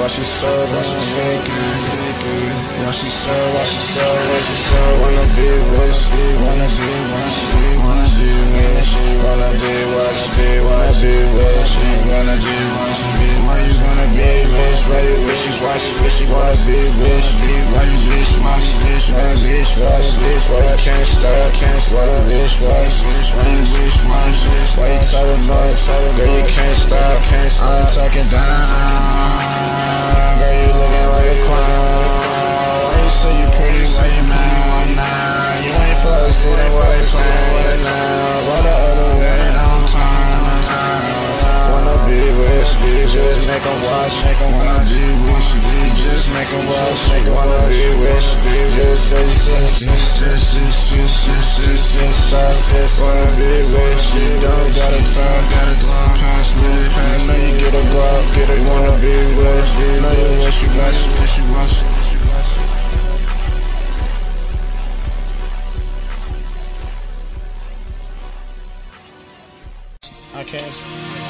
Why she so wanna be wishy, wanna be wishy, wanna be wishy, wanna be wishy, wanna be wishy, wanna be wishy. Why you wanna be wishy? Why you wishy, wanna be wishy? Why you wishy, wanna be wishy? Why you can't stop, why you wishy? Why you wishy? Why you talking much? Girl, you can't stop. I'm talking down. Girl, you looking like a clown. Why you say you pretty? Why you mad? Nah, you ain't for a city. What they playing now? What the other way on time? Wanna be wishy, just make 'em watch. Wanna be wishy, just make 'em watch. Wanna be wishy, just say just wanna be wishy. Don't gotta talk past me. I know you get a guap, wanna be wishy. Know you wishy. I can't.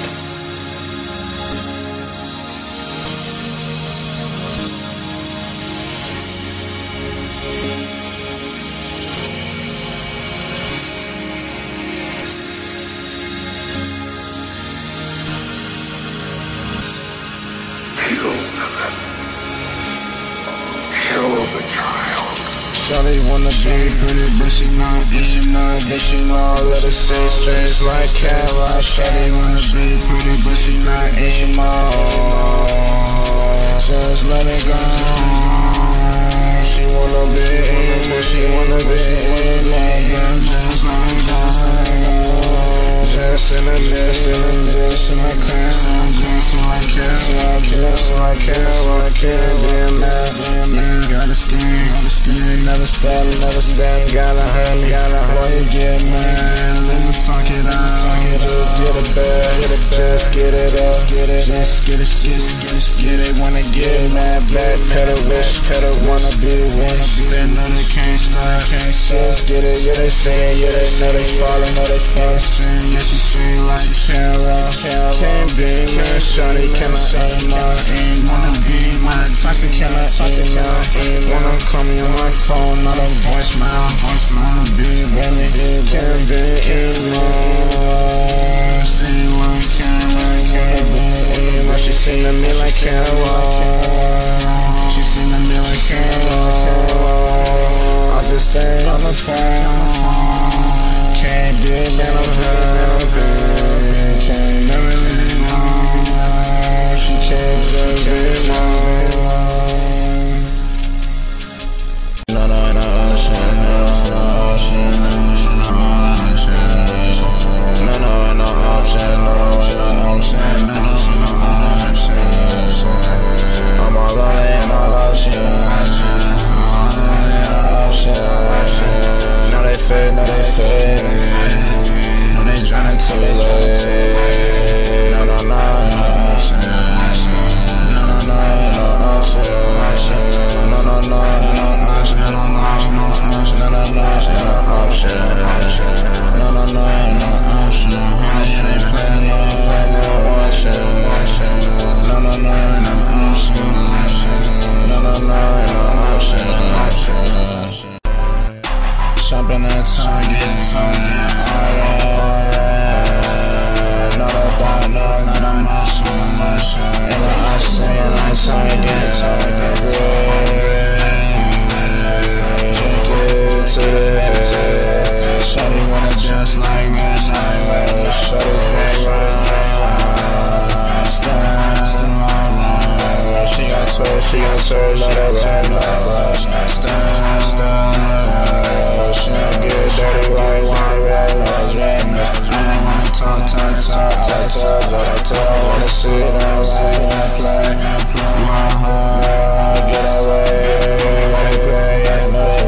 Shawty wanna be pretty, but she not, let her say strange like Kara. Shawty wanna be pretty, but she not emo. Just let it go. She wanna be emo, just let it go. Just in the middle, just in my crown, just like Kara, can't be mad. You ain't gotta scream, you ain't never stand, gotta hurt me. Why you get mad? Let's just talk it out, just get it back, just get it up, just get it, wanna get mad, back pedal, wanna be wish, they know they can't stop, just get it, yeah they say, yeah they know they falling, know they fasting, yeah she sing like Kara, can't be mad, shawty, can I aim my wanna be my toxic, can I aim my wanna call me on my phone, not a voicemail, wanna be with me, can't be anymore, see like Kara, can't be anymore, she sing to me like Kara, she sing to me like Kara, I just stay on the phone, can't be man, I'm happy, can't never leave me, she can't just be mine. Jumping at target, not a motion, and I say I'm target, drink it to the head, shawty wanna just like me, shawty drink right, she got told, let her ride, she gon' get dirty like wine, I wanna talk, but I wanna sit down, play, get away, play, I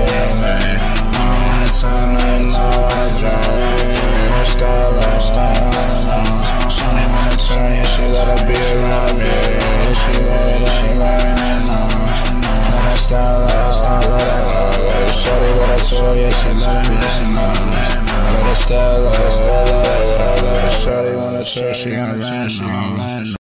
wanna talk, I drink, style, shawty wanna turn, yeah, she let her be around me, she let it, style, shawty what I told you, she let me, let it style, shawty wanna chill, she wanna